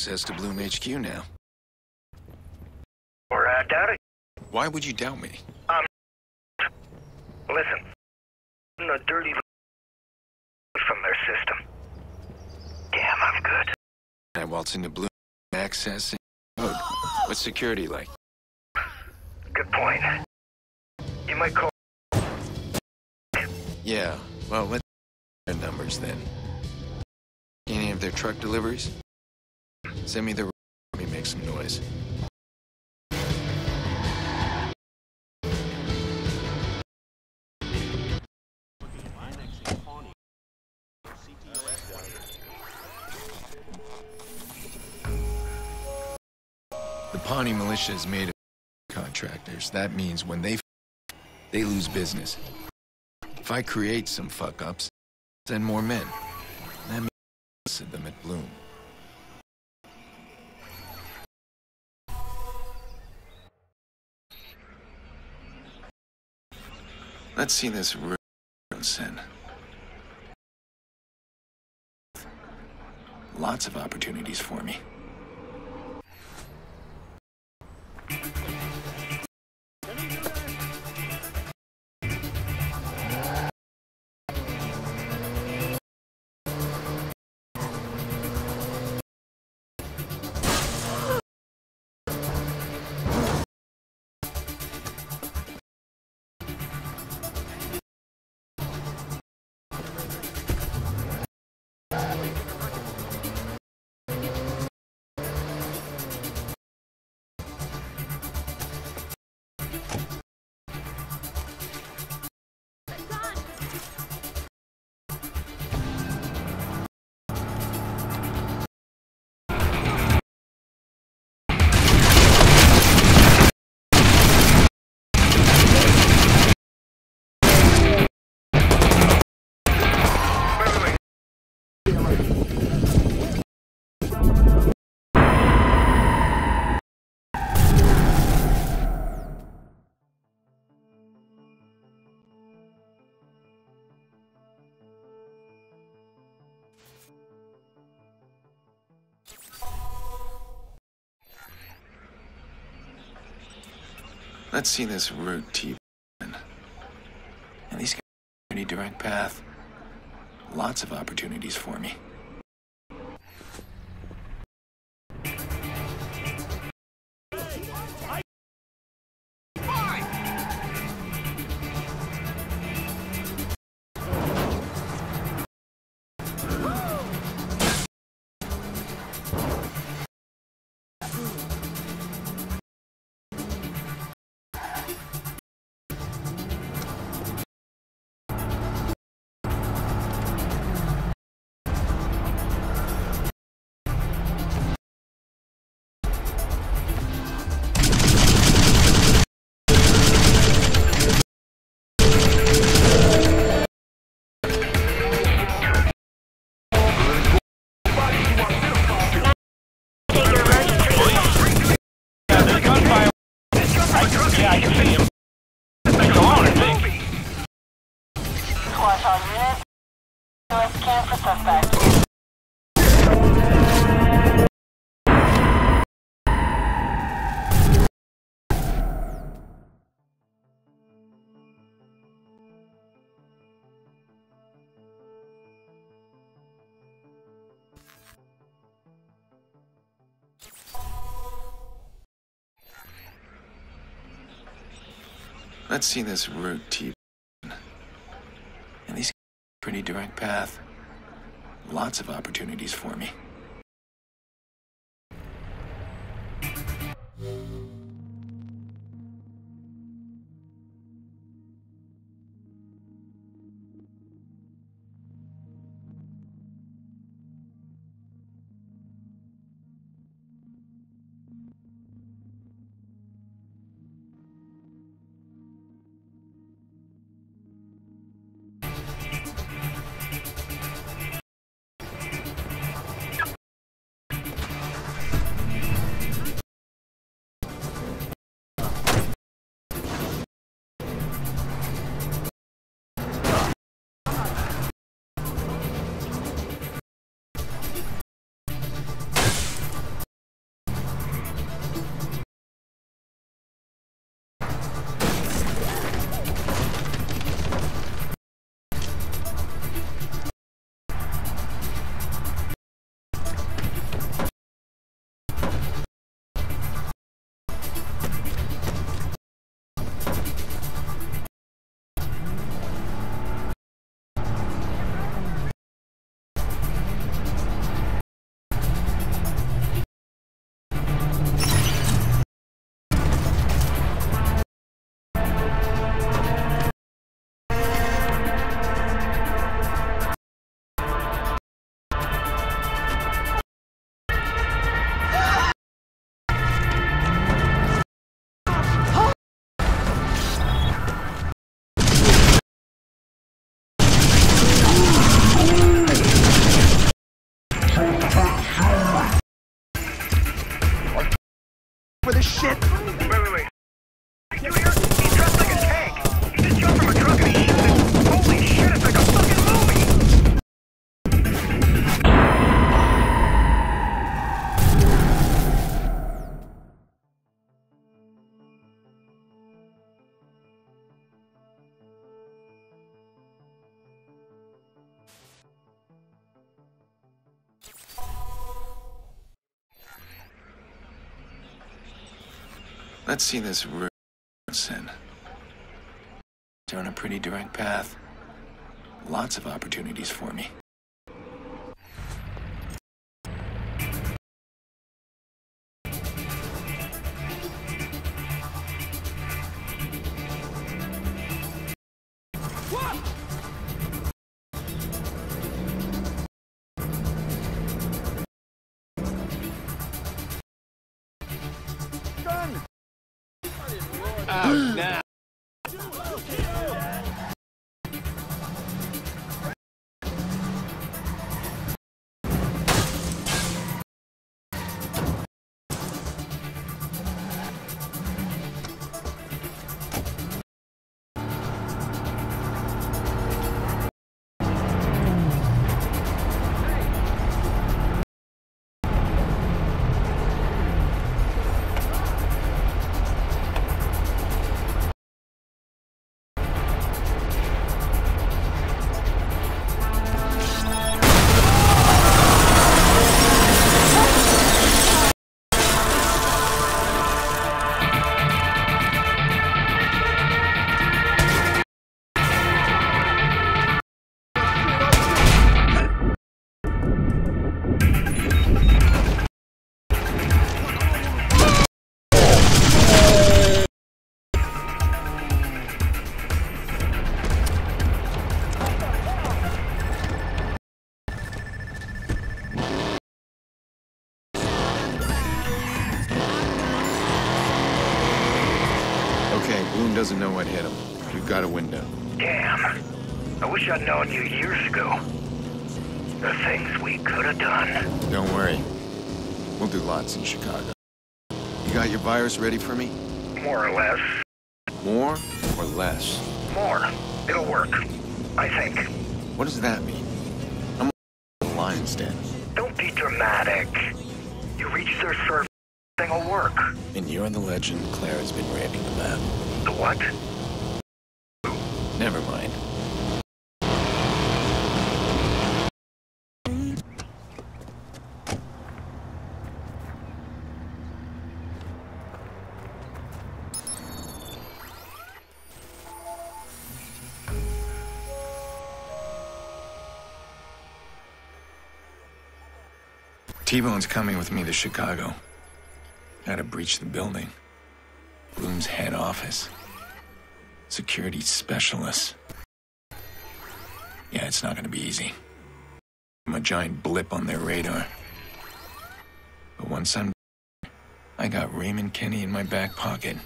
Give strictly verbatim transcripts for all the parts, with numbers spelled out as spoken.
access to Bloom H Q now. Or I doubt it. Why would you doubt me? Um, listen. I'm the dirty from their system. Damn, I'm good. I waltz into Bloom access and code. What's security like? Good point. You might call. Yeah, well, let's their numbers then. Any of their truck deliveries? Send me the. Let me make some noise. The Pawnee militia is made of contractors. That means when they f they lose business. If I create some fuck-ups, send more men. That means most of them at Bloom. Let's see this room, Sen. Lots of opportunities for me. Let's see this route, T. And these guys have a pretty direct path. Lots of opportunities for me. Let's see this route, T. And these guys have a pretty direct path. Lots of opportunities for me. Let's see this route in. They're on a pretty direct path. Lots of opportunities for me. Out now. Bloom doesn't know what hit him. We've got a window. Damn. I wish I'd known you years ago. The things we could have done. Don't worry. We'll do lots in Chicago. You got your virus ready for me? More or less. More or less? More. It'll work. I think. What does that mean? I'm a lion's den. Don't be dramatic. You reach their surface, thing'll work. And you're the legend Clara's been raving about. The what? Never mind. T-Bone's coming with me to Chicago. Gotta breach the building. Bloom's head office. Security specialist. Yeah, it's not gonna be easy. I'm a giant blip on their radar. But once I'm... I got Raymond Kenny in my back pocket.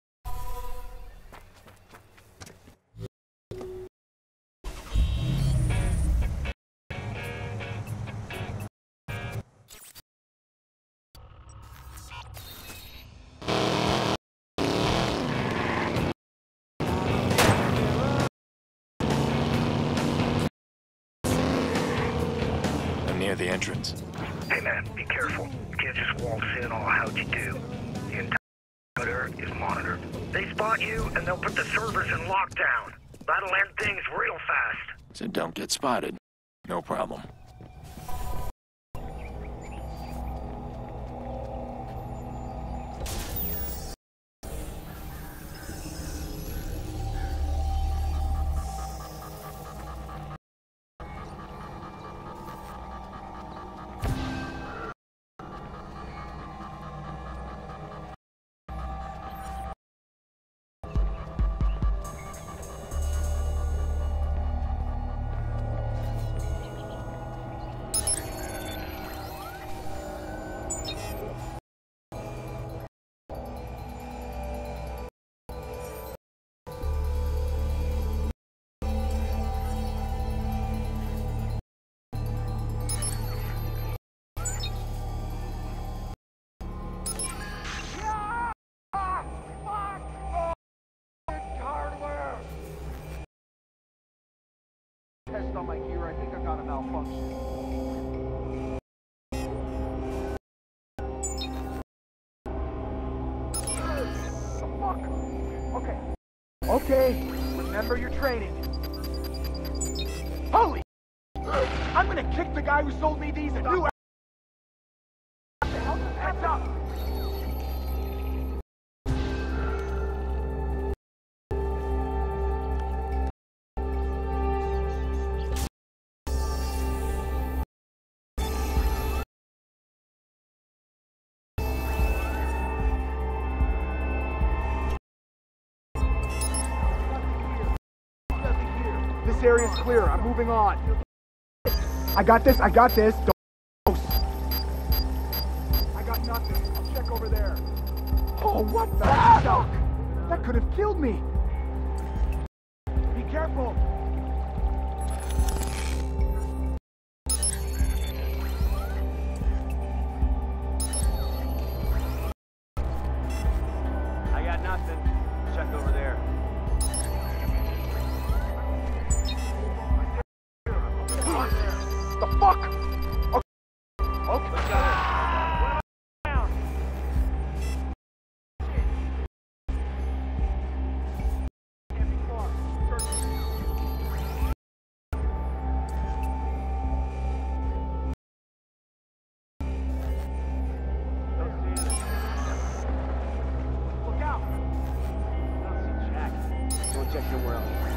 Near the entrance. Hey man, be careful. You can't just waltz in all how'd you do. The entire perimeter is monitored. They spot you and they'll put the servers in lockdown. That'll end things real fast. So don't get spotted. No problem. Test on my gear, I think I got a malfunction. The fuck? Okay. Okay, remember your training. Holy! I'm gonna kick the guy who sold me these a new... Heads up! This area's clear. I'm moving on. I got this. I got this. Don't... I got nothing. I'll check over there. Oh, what the fuck? That could have killed me. Be careful. I got nothing. Check over there. The fuck? Okay. Okay. Look out! I don't see Jack. Go check somewhere else.